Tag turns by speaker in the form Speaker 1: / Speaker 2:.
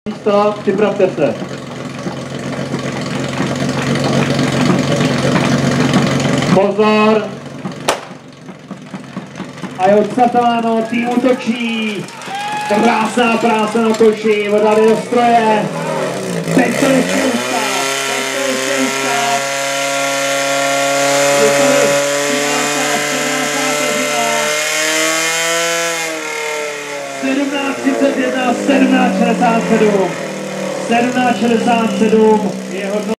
Speaker 1: místa, připravte se. Pozor! A je odsatováno, tým útočí. Krásná práce na koši, odhady do stroje. Teď to ještě ustát, Je to 17:31, 17:67. 17:67.